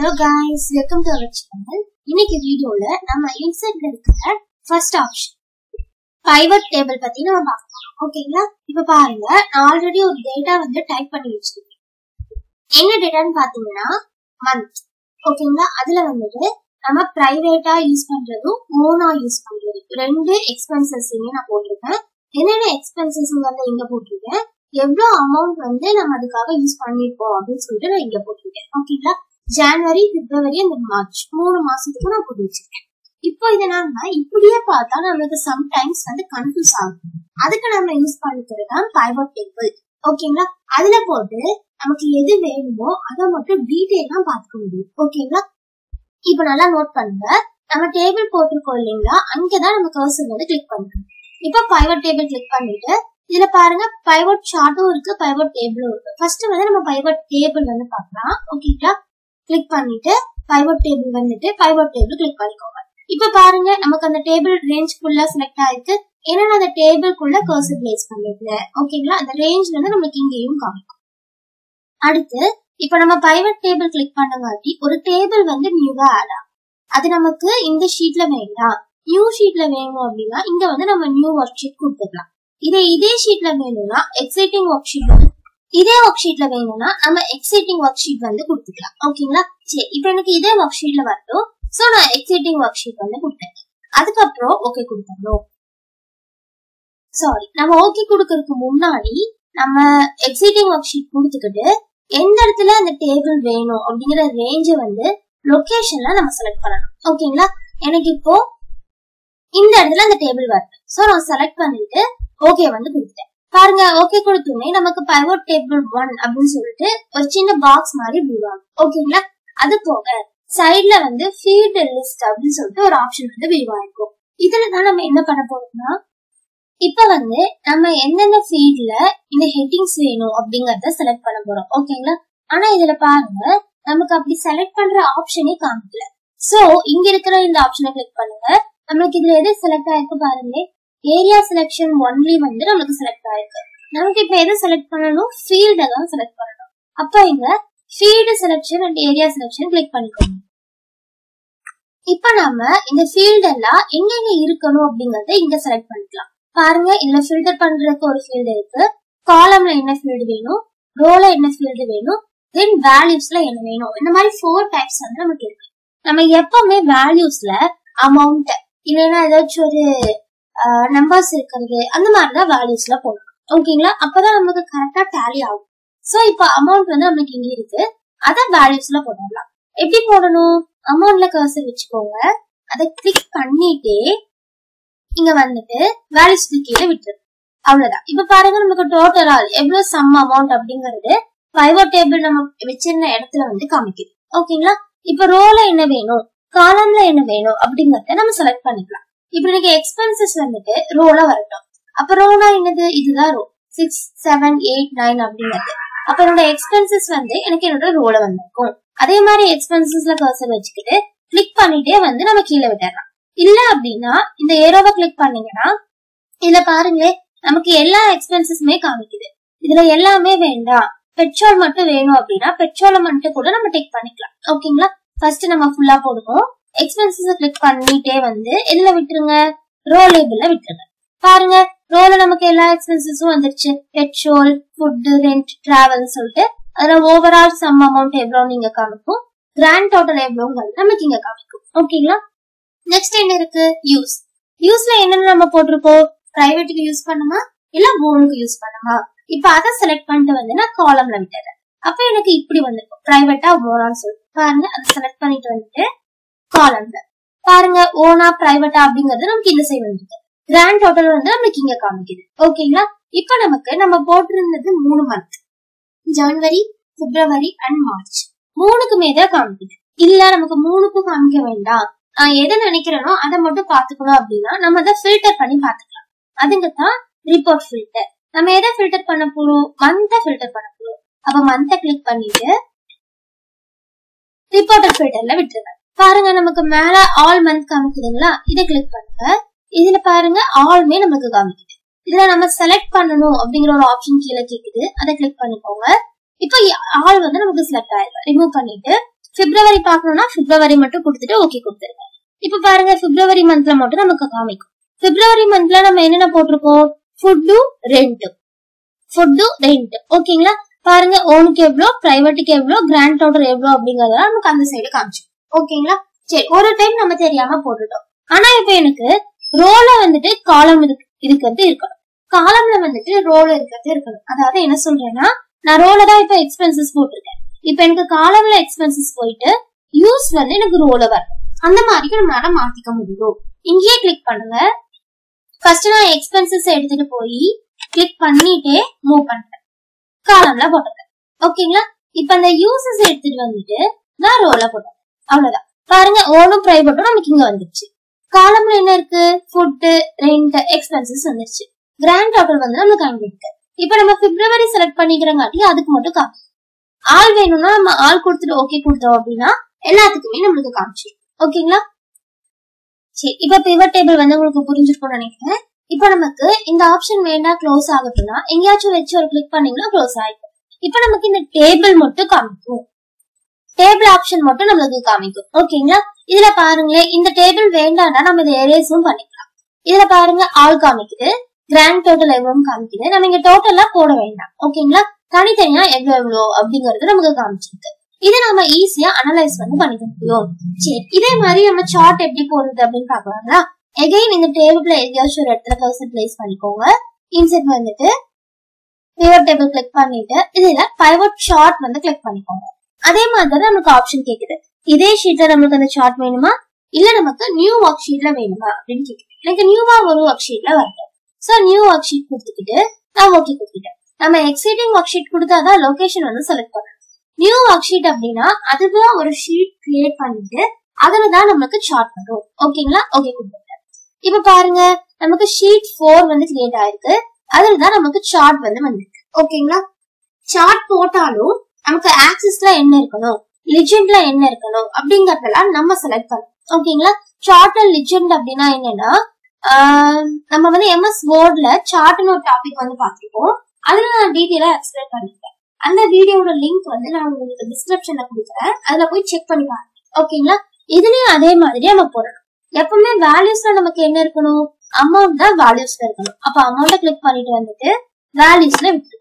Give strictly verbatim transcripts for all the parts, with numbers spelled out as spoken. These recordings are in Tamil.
Hello guys, welcome to our channel. இன்னைக்கு வீடியோல நம்ம இன்சர்ட்ல இருக்கிற ஃபர்ஸ்ட் ஆப்ஷன் pivot table பத்தி நம்ம பார்க்கலாம். ஓகேங்களா? இப்ப பாருங்க, நான் ஆல்ரெடி ஒரு டேட்டா வந்து டைப் பண்ணி வச்சிருக்கேன். என்ன டேட்டான்னு பாத்தீங்கன்னா மந்த். ஓகேங்களா? அதுல வந்துட்டு நம்ம பிரைவேட்டா யூஸ் பண்றதும் ஓனா யூஸ் பண்றது ரெண்டு எக்ஸ்பென்சஸையுமே நான் போட்டிருக்கேன். என்னென்ன எக்ஸ்பென்சஸ் வந்து இங்க போட்டிருக்கேன், எவ்வளவு அமௌண்ட் வந்து நம்ம அதுக்காக யூஸ் பண்ணிருப்போம் அப்படின்னு சொல்லிட்டு நான் இங்க போட்டிருக்கேன். ஓகேங்களா? ஜனவரி, பிப்ரவரி அண்ட் மார்ச் மூணு மாசத்துக்கு நான் போட்டு வச்சிருக்கேன். இப்போ இதை நம்ம இப்படியே பார்த்தா நமக்கு சம்டைம்ஸ் வந்து கன்ஃபியூஸ் ஆகும். அதுக்கு நம்ம யூஸ் பண்ணிக்கிறது தான் pivot table. ஓகேங்களா? அதுல போட்டு நமக்கு எது வேணுமோ அதை மட்டும் டீடைலா பார்த்துக்க முடியும். ஓகேங்களா? இப்ப நல்லா நோட் பண்ணுங்க, நம்ம டேபிள் போட்டிருக்கோம் இல்லைங்களா, அங்கதான் நம்ம கர்சர் வந்து கிளிக் பண்றோம். இப்ப pivot table கிளிக் பண்ணிட்டு இதுல பாருங்க pivot chartம் இருக்கு, pivot tableம் இருக்கு. ஃபர்ஸ்ட் வந்து நம்ம pivot table வந்து பார்க்கலாம். ஓகேங்களா? கிளிக் பண்ணிட்டு pivot table வந்துட்டு pivot table கிளிக் பண்ணிக்கோங்க. இப்ப பாருங்க நமக்கு அந்த டேபிள் ரேஞ்ச் ஃபுல்லா செலக்ட் ஆயிருக்கு. ஏன்னா அந்த டேபிள்குள்ள கர்சர் பிளேஸ் பண்ணிருக்கேன். ஓகேங்களா? அந்த ரேஞ்ச் வந்து நமக்கு இங்கேயும் காமிக்கும். அடுத்து இப்ப நம்ம pivot table கிளிக் பண்ணங்காட்டி ஒரு டேபிள் வந்து நியூவா ஆட் ஆகும். அது நமக்கு இந்த ஷீட்ல வேண்டாம், நியூ ஷீட்ல வேணும் அப்படின்னா இங்க வந்து நம்ம நியூ ஒர்க் ஷீட் கொடுத்துக்கலாம். இதே இதே ஷீட்ல வேணும்னா எக்ஸைட்டிங் ஒர்க் ஷீட் வந்து இதே ஒர்க் ஷீட்ல வேணும்னா நம்ம எக்ஸைட்டிங் ஒர்க் ஷீட் வந்து கொடுத்துக்கலாம். ஓகேங்களா? சரி, இப்ப எனக்கு இதே ஒர்க் ஷீட்ல வரட்டும். சோ நான் எக்ஸைட்டிங் ஒர்க் ஷீட் வந்து கொடுத்தேன். அதுக்கப்புறம் ஓகே கொடுத்தோம். சாரி, நம்ம ஓகே கொடுக்கறதுக்கு முன்னாடி நம்ம எக்ஸைட்டிங் ஒர்க் ஷீட் கொடுத்துக்கிட்டு எந்த இடத்துல அந்த டேபிள் வேணும் அப்படிங்கிற ரேஞ்ச வந்து லொகேஷன்ல நம்ம செலக்ட் பண்ணணும். ஓகேங்களா? எனக்கு இப்போ இந்த இடத்துல அந்த டேபிள் வருது. சோ நான் செலக்ட் பண்ணிட்டு ஓகே வந்து கொடுத்துட்டேன். பாருங்க, ஓகே கொடுத்தோமே நமக்கு pivot table ஒன் அப்படின்னு சொல்லிட்டு ஒரு சின்ன பாக்ஸ் மாதிரி விழுவாங்க. ஓகேங்களா? அது போக சைட்ல வந்து ஃபீல்ட் லிஸ்ட் அப்படின்னு சொல்லிட்டு ஒரு ஆப்ஷன் வந்து விழுவாயிருக்கும். இதுலதான் நம்ம என்ன பண்ண போறோம்னா இப்ப வந்து நம்ம எந்தெந்த ஃபீல்ட்ல இந்த ஹெட்டிங்ஸ் வேணும் அப்படிங்கறத செலக்ட் பண்ண போறோம். ஓகேங்களா? ஆனா இதுல பாருங்க நமக்கு அப்படி செலக்ட் பண்ற ஆப்ஷனே காமிக்கல. சோ இங்க இருக்கிற இந்த ஆப்ஷனை கிளிக் பண்ணுங்க. நமக்கு இதுல எது செலக்ட் ஆயிருக்கு பாருங்க, ஏரியா செலக்ஷன் ஒன்லி வந்து நமக்கு செலக்ட் ஆயிருக்கு. நமக்கு இப்ப எது செலக்ட் பண்ணணும், ஃபீல்ட தான் செலக்ட் பண்ணணும். அப்ப இங்க field selection and area selection click பண்ணிக்கோங்க. இப்ப நம்ம இந்த ஃபீல்ட் எல்லாம் எங்கெங்க இருக்கணும் அப்படிங்கறத இங்க செலக்ட் பண்ணிக்கலாம். பாருங்க, இதுல ஃபில்டர் பண்றதுக்கு ஒரு ஃபீல்டு இருக்கு, காலம்ல என்ன ஃபீல்டு வேணும், ரோல என்ன ஃபீல்டு வேணும், தென் வேல்யூஸ்ல என்ன வேணும். இந்த மாதிரி ஃபோர் டைப்ஸ் வந்து நமக்கு இருக்கு. நம்ம எப்பவுமே வேல்யூஸ்ல அமௌண்ட் இல்லைன்னா ஏதாச்சும் ஒரு நம்பர்ஸ் இருக்கிறது அந்த மாதிரிதான் வேல்யூஸ்ல போடணும். ஓகேங்களா? அப்பதான் நமக்கு கரெக்டா டேலி ஆகும். சோ இப்ப அமௌண்ட் வந்து நமக்கு இங்க இருக்கு, அத வேல்யூஸ்ல போடலாம். எப்படி போடணும், அமௌண்ட்ல கர்சர் வச்சுக்கோங்க, அதை கிளிக் பண்ணிட்டே இங்க வந்துட்டு வேல்யூஸ் கீழே விட்டுரு. அவ்வளவுதான். இப்ப பாருங்க நமக்கு டோட்டலா எவ்வளவு சம் அமௌண்ட் அப்படிங்கறது pivot table நம்ம வச்சிருந்த இடத்துல வந்து காமிக்குது. ஓகேங்களா? இப்ப ரோல என்ன வேணும், காலம்ல என்ன வேணும் அப்படிங்கறத நம்ம செலக்ட் பண்ணிக்கலாம். இப்ப எனக்கு எக்ஸ்பென்சஸ் வந்துட்டு ரோல வரட்டும். அப்ப ரோனா என்னது, இதுதான் row six seven eight nine அப்படிங்கிறது. அப்ப என்னோட எக்ஸ்பென்சஸ் வந்து எனக்கு என்னோட ரோல வந்திருக்கும். அதே மாதிரி எக்ஸ்பென்சஸ்ல கர்சர் வச்சுக்கிட்டு கிளிக் பண்ணிட்டே வந்து நம்ம கீழே விட்டுறலாம். இல்ல அப்படின்னா இந்த ஏரோவை கிளிக் பண்ணீங்கன்னா இதுல பாருங்களே நமக்கு எல்லா எக்ஸ்பென்சஸுமே காமிக்குது. இதுல எல்லாமே வேண்டாம், பெட்ரோல் மட்டும் வேணும் அப்படின்னா பெட்ரோலை மட்டும் கூட நம்ம டிக் பண்ணிக்கலாம். ஓகேங்களா? ஃபர்ஸ்ட் நம்ம ஃபுல்லா போடுவோம். எக்ஸ்பென்சஸ் கிளிக் பண்ணிட்டே வந்து எதுல விட்டுருங்க, ரோ லேபிள்ல விட்டுருங்க. பாருங்க ரோல நமக்கு எல்லா எக்ஸ்பென்சஸும் வந்துருச்சு. பெட்ரோல், ஃபுட், ரெண்ட், டிராவல் சொல்லிட்டு அதுல ஓவரால் சம் அமௌண்ட் எவ்வளவு நீங்க காமிக்கும், கிராண்ட் டோட்டல் எவ்வளவுங்கிறது நமக்கு இங்க காமிக்கும். ஓகேங்களா? நெக்ஸ்ட் என்ன இருக்கு, யூஸ். யூஸ்ல என்னன்னு நம்ம போட்டிருப்போம், பிரைவேட்டுக்கு யூஸ் பண்ணுமா இல்ல ஓனுக்கு யூஸ் பண்ணுமா. இப்ப அதை செலக்ட் பண்ணிட்டு வந்து நான் காலம்ல விட்டுறேன். அப்ப எனக்கு இப்படி வந்திருக்கும், பிரைவேட்டா ஓனான்னு சொல்லிட்டு. பாருங்க அதை செலக்ட் பண்ணிட்டு வந்துட்டு காலம்ல பாருங்க ஓனா பிரைவேட்டா அப்படிங்கறது நமக்கு இந்த சைடு வந்துருக்கு. கிராண்ட் டோட்டல் வந்து நமக்கு இங்க காமிக்குது. ஓகேங்களா? இப்ப நமக்கு நம்ம போட்டிருந்தது மூணு month, January, February and March மூணுக்குமே தான் காமிக்குது. இல்ல நமக்கு மூணுக்கும் காமிக்க வேண்டாம், நான் எதை நினைக்கிறேனோ அதை மட்டும் பாத்துக்கணும் அப்படின்னா நம்ம அதை ஃபில்டர் பண்ணி பாத்துக்கலாம். அதுங்கதான் ரிப்போர்ட் ஃபில்டர். நம்ம எதை ஃபில்டர் பண்ண போறோம், மந்தை ஃபில்டர் பண்ண போறோம். அப்ப மந்தை கிளிக் பண்ணிட்டு ரிப்போர்ட்டர் ஃபில்டர்ல விட்டுருங்க. பாருங்க நமக்கு மேல ஆல் மந்த் காமிக்குதுங்களா, இதை கிளிக் பண்ணுங்க. இதுல பாருங்க ஆல்மே நமக்கு காமிக்குது. இதுல நம்ம செலக்ட் பண்ணணும் அப்படிங்கிற ஒரு ஆப்ஷன் கீழே கேக்குது, அதை கிளிக் பண்ணிக்கோங்க. இப்ப ஆல் வந்து நமக்கு செலக்ட் ஆயிருக்கு. ரிமூவ் பண்ணிட்டு பிப்ரவரி பாக்கணும்னா பிப்ரவரி மட்டும் கொடுத்துட்டு ஓகே கொடுத்துருங்க. இப்ப பாருங்க பிப்ரவரி மந்த்ல மட்டும் நமக்கு காமிக்கும். பிப்ரவரி மந்த்ல நம்ம என்னென்ன போட்டிருக்கோம், ஃபுட்டு ரெண்ட், ஃபுட்டு ரெண்ட். ஓகேங்களா, பாருங்க ஓனுக்கு எவ்வளோ, பிரைவேட்டுக்கு எவ்வளோ, கிராண்ட் டோட்டல் எவ்வளோ அப்படிங்கறதெல்லாம் நமக்கு அந்த சைடு காமிச்சோம். ஓகேங்களா, சரி ஒரு டைம் நம்ம தெரியாம போட்டுட்டோம். ஆனா இப்ப எனக்கு ரோல வந்துட்டு காலம் இருக்கிறது இருக்கணும், காலம்ல வந்துட்டு ரோல இருக்கிறது இருக்கணும். அதாவது என்ன சொல்றேன்னா, நான் ரோல தான் இப்ப எக்ஸ்பென்சஸ் போட்டிருக்கேன். இப்ப எனக்கு காலம்ல எக்ஸ்பென்சஸ் போயிட்டு யூஸ் வந்து எனக்கு ரோல வரணும். அந்த மாதிரி நம்மளால மாத்திக்க முடியும். இங்கேயே கிளிக் பண்ணுங்க. ஃபர்ஸ்ட் நான் எக்ஸ்பென்சஸ் எடுத்துட்டு போய் கிளிக் பண்ணிட்டே மூவ் பண்றேன், காலம்ல போட்டுருக்கேன். ஓகேங்களா, இப்ப அந்த யூசஸ் எடுத்துட்டு வந்துட்டு நான் ரோல போட்டேன். அவ்வளவுதான். பாருங்க ஓனும் பிரைவேட்டும் நமக்கு இங்க வந்துருச்சு. காலம்ல என்ன இருக்கு, ஃபுட் ரெண்ட் எக்ஸ்பென்சஸ் வந்துருச்சு. கிராண்ட் டோட்டல் வந்து நமக்கு அங்க இருக்கு. இப்ப நம்ம பிப்ரவரி செலக்ட் பண்ணிக்கிறங்காட்டி அதுக்கு மட்டும் காமி. ஆள் வேணும்னா நம்ம ஆள் கொடுத்துட்டு ஓகே கொடுத்தோம் அப்படின்னா எல்லாத்துக்குமே நம்மளுக்கு காமிச்சிடும். ஓகேங்களா, சரி இப்ப பிவட் டேபிள் வந்து உங்களுக்கு புரிஞ்சிருக்கும்னு நினைக்கிறேன். இப்ப நமக்கு இந்த ஆப்ஷன் வேண்டாம் க்ளோஸ் ஆகுதுன்னா எங்கேயாச்சும் வச்சு ஒரு கிளிக் பண்ணீங்கன்னா க்ளோஸ் ஆயிடும். இப்ப நமக்கு இந்த டேபிள் மட்டும் காமிக்கும், டேபிள் ஆப்ஷன் மட்டும் நம்மளுக்கு காமிக்கும். ஓகேங்களா, இதுல பாருங்களேன், இந்த டேபிள் வேண்டாம்னா நம்ம இதை எரேஸும் பண்ணிக்கலாம். இதுல பாருங்க ஆள் காமிக்குது, கிராண்ட் டோட்டல் எவ்வளவு காமிக்குது. நம்ம இங்க டோட்டலா போட வேண்டாம். ஓகேங்களா, தனித்தனியா எவ்வளவு எவ்வளோ அப்படிங்கறது நமக்கு காமிச்சிருக்கு. இதை நம்ம ஈஸியா அனலைஸ் வந்து பண்ணிக்க முடியும். சரி, இதே மாதிரி நம்ம சார்ட் எப்படி போடுறது அப்படின்னு பாக்கலாங்களா. எகைன் இந்த டேபிள்ல எங்கேயாச்சும் ஒரு இடத்துல கர்சர் பிளேஸ் பண்ணிக்கோங்க. இன்செர்ட் வந்துட்டு பிவட் டேபிள் கிளிக் பண்ணிட்டு இதுல பைவட் சார்ட் வந்து கிளிக் பண்ணிக்கோங்க. அதே மாதிரி நமக்கு ஆப்ஷன் கேக்குது, இதே ஷீட்ல நமக்கு அந்த சார்ட் வேணுமா இல்ல நமக்கு நியூ ஒர்க் ஷீட்ல வேணுமா அப்படின்னு கேக்குது. எனக்கு நியூவா ஒரு ஒர்க் ஷீட்ல வரட்டும். சோ நியூ ஒர்க் ஷீட் கொடுத்துக்கிட்டு நான் ஓகே கொடுத்துட்டேன். நம்ம எக்ஸிட்டிங் ஒர்க் ஷீட் கொடுத்தாதான் லொகேஷன் வந்து செலக்ட் பண்ணணும். நியூ ஒர்க் ஷீட் அப்படின்னா அதுதான் ஒரு ஷீட் கிரியேட் பண்ணிட்டு அதுலதான் நமக்கு சார்ட் வரும். ஓகேங்களா, ஓகே கொடுத்துட்டேன். இப்ப பாருங்க நமக்கு ஷீட் போர் வந்து கிரியேட் ஆயிருக்கு, அதுலதான் நமக்கு சார்ட் வந்து வந்திருக்கு. ஓகேங்களா, சார்ட் போட்டாலும் நமக்கு ஆக்சிஸ்ல என்ன இருக்கணும், லிஜெண்ட்ல என்ன இருக்கணும் அப்படிங்கறதெல்லாம் நம்ம செலக்ட் பண்ணணும். ஓகேங்களா, சார்ட் அண்ட் லிஜெண்ட் அப்படின்னா என்னன்னா, நம்ம வந்து எம்எஸ் வேர்ட்ல சார்ட்னு ஒரு டாபிக் வந்து பாத்துருக்கோம். அதுல நான் டீட்டெயிலா எக்ஸ்பிளைன் பண்ணிருக்கேன். அந்த வீடியோட லிங்க் வந்து நான் உங்களுக்கு டிஸ்கிரிப்ஷன்ல கொடுக்குறேன், அதுல போய் செக் பண்ணி பாருங்க. ஓகேங்களா, இதுலயும் அதே மாதிரி நம்ம போடணும். எப்பவுமே வேல்யூஸ்ல நமக்கு என்ன இருக்கணும், அமௌண்ட் தான் வேல்யூஸ்ல இருக்கணும். அப்ப அமௌண்ட கிளிக் பண்ணிட்டு வந்துட்டு வேல்யூஸ்ல விட்டுருங்க.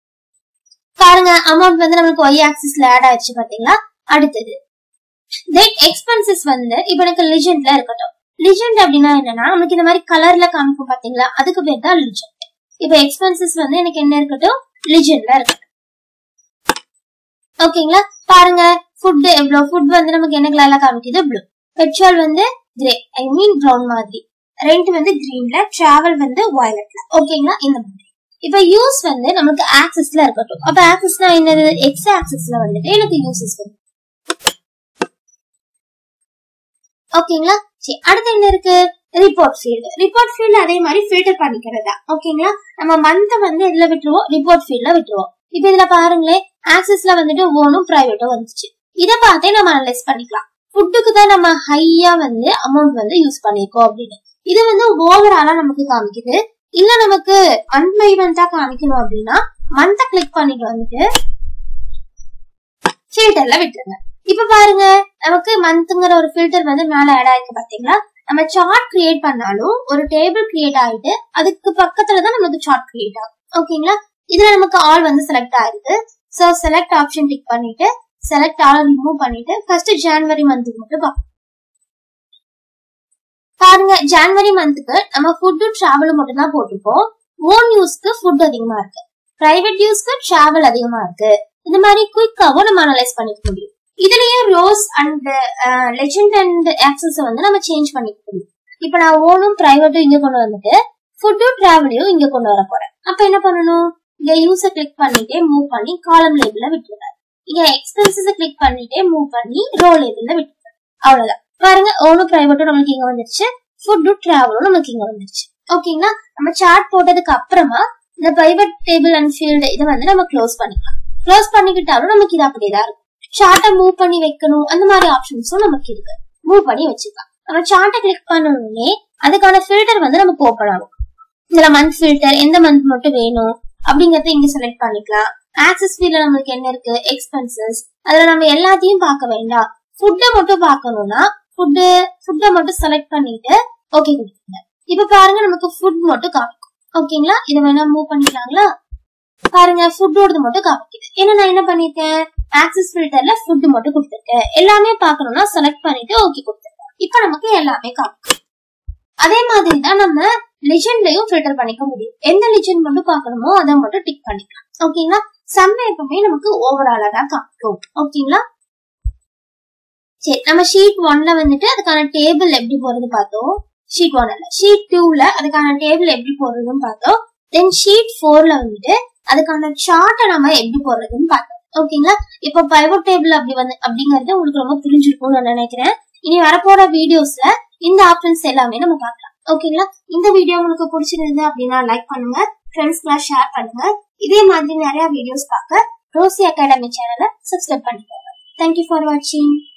பாருங்க அமௌண்ட் வந்து நமக்கு ஒய் ஆக்சிஸ்ல ஆட் ஆயிடுச்சு பாத்தீங்களா. அடுத்தது தென் எக்ஸ்பென்சஸ் வந்து இப்ப எனக்கு லிஜெண்ட்ல இருக்கட்டும். லிஜெண்ட் அப்படின்னா என்னன்னா நமக்கு இந்த மாதிரி கலர்ல காமிக்கும் பாத்தீங்களா, அதுக்கு பேர் தான் லிஜெண்ட். இப்ப எக்ஸ்பென்சஸ் வந்து எனக்கு என்ன இருக்கட்டும், லிஜெண்ட்ல இருக்கட்டும். ஓகேங்களா, பாருங்க ஃபுட் எவ்வளவு, ஃபுட் வந்து நமக்கு என்ன கலர்ல காமிக்குது, ப்ளூ. பெட்ரோல் வந்து கிரே, ஐ மீன் ப்ரௌன் மாதிரி. ரெண்ட் வந்து கிரீன்ல, டிராவல் வந்து வயலட்ல. ஓகேங்களா, இந்த மாதிரி. இப்ப யூஸ் வந்து நமக்கு ஆக்சிஸ்ல இருக்கட்டும். அப்ப ஆக்சிஸ்னா என்னது, எக்ஸ் ஆக்சிஸ்ல வந்துட்டு எனக்கு யூசஸ் வரும். ஓகேங்களா, சரி அடுத்து என்ன இருக்கு, ரிப்போர்ட் ஃபீல்டு. ரிப்போர்ட் ஃபீல்டு அதே மாதிரி ஃபில்டர் பண்ணிக்கிறதா. ஓகேங்களா, நம்ம மந்த் வந்து இதுல விட்டுருவோம், ரிப்போர்ட் ஃபீல்ட்ல விட்டுருவோம். இப்ப இதுல பாருங்களேன் ஆக்சிஸ்ல வந்துட்டு ஓனும் பிரைவேட்டும் வந்துச்சு. இதை பார்த்தே நம்ம அனலைஸ் பண்ணிக்கலாம். ஃபுட்டுக்கு தான் நம்ம ஹையா வந்து அமௌண்ட் வந்து யூஸ் பண்ணிருக்கோம் அப்படின்னு. இது வந்து ஓவராலா நமக்கு காமிக்குது. இல்ல நமக்கு அன்மைவெண்டா காமிக்கணும் அப்படின்னா மந்த் கிளிக் பண்ணிட்டு வந்துட்டு ஃபில்டர்ல விட்டுருங்க. இப்ப பாருங்க நமக்கு மந்த்ங்கிற ஒரு ஃபில்டர் வந்து மேல ஆட் ஆயிருக்கு பாத்தீங்களா. நம்ம சார்ட் கிரியேட் பண்ணாலும் ஒரு டேபிள் கிரியேட் ஆயிட்டு அதுக்கு பக்கத்துலதான் நமக்கு சார்ட் கிரியேட் ஆகும். ஓகேங்களா, இதுல நமக்கு ஆல் வந்து செலக்ட் ஆயிருக்கு. சோ செலக்ட் ஆப்ஷன் கிளிக் பண்ணிட்டு செலக்ட் ஆல் ரிமூவ் பண்ணிட்டு ஃபர்ஸ்ட் ஜனவரி மந்த்துக்கு மட்டும் பார்ப்போம். பாருங்க ஜனவரி மந்த்துக்கு நம்ம ஃபுட்டு டிராவல் மட்டும் தான் போட்டிருக்கோம். ஓன் யூஸ்க்கு ஃபுட் அதிகமா இருக்கு, பிரைவேட் யூஸ்க்கு டிராவல் அதிகமா இருக்கு. இந்த மாதிரி குயிக்காவும் நம்ம அனலைஸ் பண்ணிக்க முடியும். இதுலயே rows and legend and axes வந்து நம்ம சேஞ்ச் பண்ணிக்க முடியும். இப்ப நான் ஓனும் பிரைவேட்டும் இங்க கொண்டு வந்துட்டு ஃபுட்டும் டிராவலையும் இங்க கொண்டு வர போறேன். அப்ப என்ன பண்ணணும், இங்க யூஸை கிளிக் பண்ணிட்டே மூவ் பண்ணி காலம் லேபிள்ல விட்டுருக்காரு. இங்க எக்ஸ்பென்சஸ் கிளிக் பண்ணிட்டே மூவ் பண்ணி ரோ லேபிள்ல விட்டுருக்காரு. அவ்வளவுதான். பாருங்க ஓனும் பிரைவேட்டும் நமக்கு இங்க வந்துருச்சு, ஃபுட்டும் டிராவலும் நமக்கு இங்க வந்துருச்சு. ஓகேங்களா, நம்ம சார்ட் போட்டதுக்கு அப்புறமா இந்த பிரைவேட் டேபிள் அண்ட் ஃபீல்டு இதை வந்து நம்ம க்ளோஸ் பண்ணிக்கலாம். க்ளோஸ் பண்ணிக்கிட்டாலும் நமக்கு இது அப்படியேதான் இருக்கும். சார்ட்டை மூவ் பண்ணி வைக்கணும் அந்த மாதிரி ஆப்ஷன்ஸும் நமக்கு இருக்கு, மூவ் பண்ணி வச்சுக்கலாம். நம்ம சார்ட்டை கிளிக் பண்ணணும்னே அதுக்கான ஃபில்டர் வந்து நமக்கு ஓப்பன் ஆகும். இதுல மந்த் ஃபில்டர் எந்த மந்த் மட்டும் வேணும் அப்படிங்கறத இங்க செலக்ட் பண்ணிக்கலாம். ஆக்சஸ் ஃபீல்ட்ல நமக்கு என்ன இருக்கு, எக்ஸ்பென்சஸ், அதுல நம்ம எல்லாத்தையும் பார்க்க வேண்டாம். ஃபுட்டை மட்டும் பார்க்கணும்னா ஃபுட்டு ஃபுட்டை மட்டும் செலக்ட் பண்ணிட்டு ஓகே கொடுத்துருங்க. இப்ப பாருங்க நமக்கு ஃபுட் மட்டும் காமிக்கும். ஓகேங்களா, இதை வேணா மூவ் பண்ணிக்கலாங்களா? பாருங்க ஃபுட்டோடது மட்டும் காமிக்குது. ஏன்னா நான் என்ன பண்ணிருக்கேன், ஆக்சஸ் ஃபில்டர்ல ஃபுட் மட்டும் கொடுத்துருக்கேன். எல்லாமே பார்க்கணும்னா செலக்ட் பண்ணிட்டு ஓகே கொடுத்துருக்கேன். இப்ப நமக்கு எல்லாமே காமிக்கும். அதே மாதிரி தான் நம்ம லெஜெண்ட்லயும் ஃபில்டர் பண்ணிக்க முடியும். எந்த லெஜெண்ட் மட்டும் பார்க்கணுமோ அதை மட்டும் டிக் பண்ணிக்கலாம். ஓகேங்களா, சம் எப்பவுமே நமக்கு ஓவராலா தான் காமிக்கும். ஓகேங்களா, சரி நம்ம ஷீட் ஒன்ல வந்துட்டு அதுக்கான டேபிள் எப்படி போறது பார்த்தோம். ஷீட் ஒன் இல்ல ஷீட் டூல அதுக்கான டேபிள் எப்படி போடுறதுன்னு பார்த்தோம். தென் ஷீட் போர்ல வந்துட்டு அதுக்கான சார்ட்டை நம்ம எப்படி போடுறதுன்னு பார்த்தோம். ஓகேங்களா, இப்ப பைவோட் டேபிள் அப்படி வந்து அப்படிங்கறது உங்களுக்கு ரொம்ப புரிஞ்சிருக்கும்னு நான் நினைக்கிறேன். இனி வரப்போற வீடியோஸ்ல இந்த ஆப்ஷன்ஸ் எல்லாமே நம்ம பார்க்கலாம். ஓகேங்களா, இந்த வீடியோ உங்களுக்கு பிடிச்சிருந்தது அப்படின்னா லைக் பண்ணுங்க, ஃப்ரெண்ட்ஸ்க்குலாம் ஷேர் பண்ணுங்க. இதே மாதிரி நிறைய வீடியோஸ் பார்க்க ரோசி அகாடமி சேனலை சப்ஸ்கிரைப் பண்ணிக்கோங்க. தேங்க்யூ ஃபார் வாட்சிங்.